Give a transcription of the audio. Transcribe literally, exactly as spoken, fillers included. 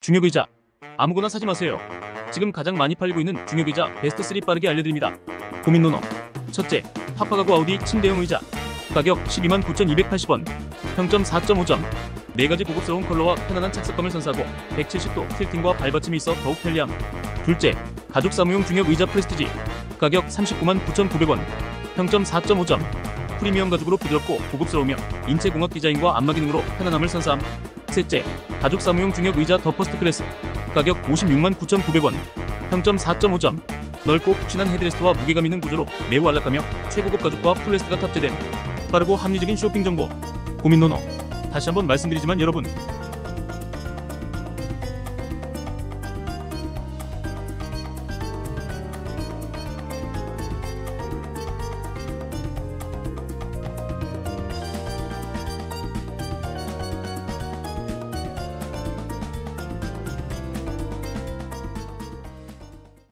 중역 의자 아무거나 사지 마세요. 지금 가장 많이 팔리고 있는 중역 의자 베스트 쓰리 빠르게 알려드립니다. 고민 논어. 첫째, 파파가구 아우디 침대용 의자. 가격 십이만 구천이백팔십 원. 평점 사 점 오 점. 네 가지 고급스러운 컬러와 편안한 착석감을 선사하고 백칠십 도 틸팅과 발받침이 있어 더욱 편리함. 둘째, 가족 사무용 중역 의자 프레스티지. 가격 삼십구만 구천구백 원. 평점 사 점 오 점. 프리미엄 가죽으로 부드럽고 고급스러우며 인체공학 디자인과 안마 기능으로 편안함을 선사함. 셋째, 가족 사무용 중역 의자 더 퍼스트 클래스. 가격 오십육만 구천구백 원. 평점 사 점 오 점. 넓고 푹신한 헤드레스트와 무게감 있는 구조로 매우 안락하며 최고급 가죽과 풀레스트가 탑재됨. 빠르고 합리적인 쇼핑 정보. 고민 논어. 다시 한번 말씀드리지만 여러분,